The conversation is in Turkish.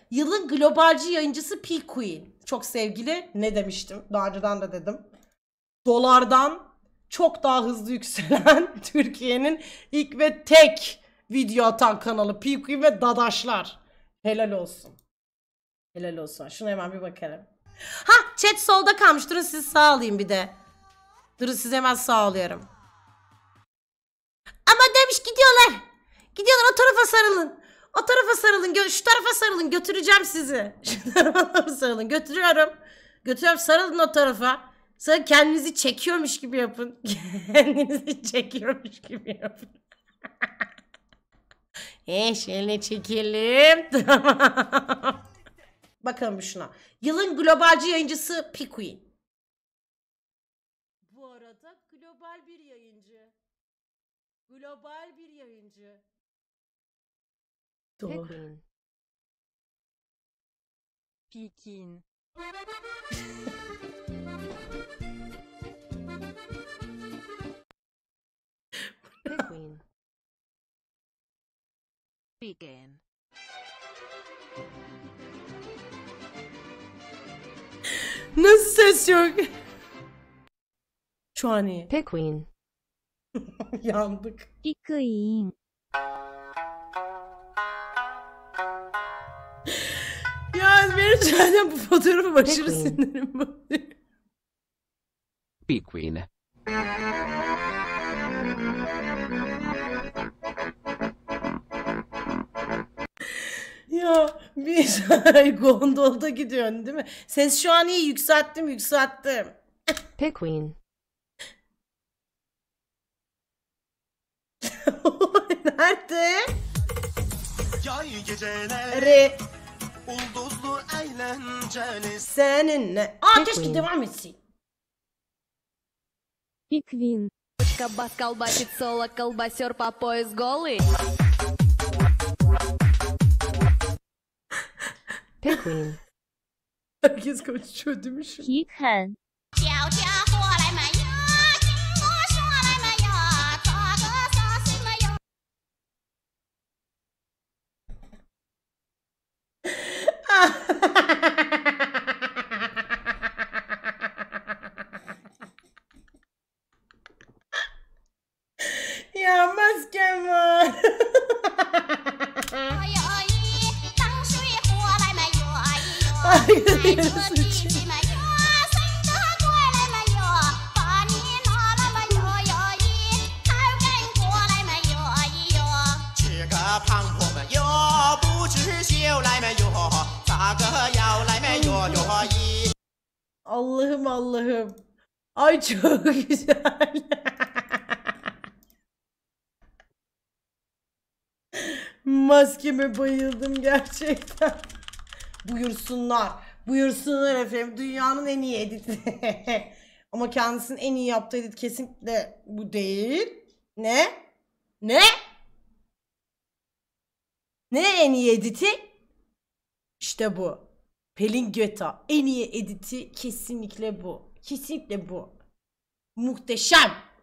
Yılın globalci yayıncısı P-Queen. Çok sevgili, ne demiştim? Daha önceden de dedim. Dolardan çok daha hızlı yükselen Türkiye'nin ilk ve tek video atan kanalı P-Queen ve Dadaşlar. Helal olsun. Helal olsun. Şuna hemen bir bakalım. Ha, chat solda kalmış. Durun sizi sağ alayım bir de. Durun sizi hemen sağ alıyorum. Ama demiş gidiyorlar. Gidiyorlar, o tarafa sarılın. O tarafa sarılın. Şu tarafa sarılın. Götüreceğim sizi. Şu tarafa sarılın. Götürüyorum. Götürüyorum. Sarılın o tarafa. Sonra kendinizi çekiyormuş gibi yapın. Kendinizi çekiyormuş gibi yapın. Şöyle çekelim. Tamam. Bakalım şuna. Yılın globalci yayıncısı P-Queen. Bu arada global bir yayıncı. Global bir yayıncı. Doğru. Pekin. Pekin. Pekin. Nasıl ses yok? Şu an iyi. Pekin. Yandık. Pekin. Ya benim zaten bu fotoğrafı aşırı Pekin. sinirim bozuyor. P-Queen. Ya bir gondolda gidiyorsun değil mi? Ses şu an iyi, yükselttim. Pekin. Nerede? Yay geceleri Re ulduzlu eğlenceli. seninle. Keşke devam etsin. Pekin. Кабас колбасит соло, колбасер по пояс голый. Pekin. Herkes konuşuyor değil mi şimdi? Pekin. 小家伙来买呀，听我说来买呀，咋个啥事买呀？ Ya maskem var. 我有一当水火来买药，哎呦，在这地里买药，谁的过来买药，把你拿了买药药一，还跟过来买药一药。 这个胖婆们又不知羞来买药，咋个要来买药药一？ Allah'ım Allah'ım. Ay çok güzel. Maskeme bayıldım gerçekten. Buyursunlar. Buyursunlar efendim. Dünyanın en iyi editi. Ama kendisinin en iyi yaptığı edit kesinlikle bu değil. Ne? Ne? Ne en iyi editi? İşte bu. Pelin Göta. En iyi editi kesinlikle bu. Kesinlikle bu. Muhteşem.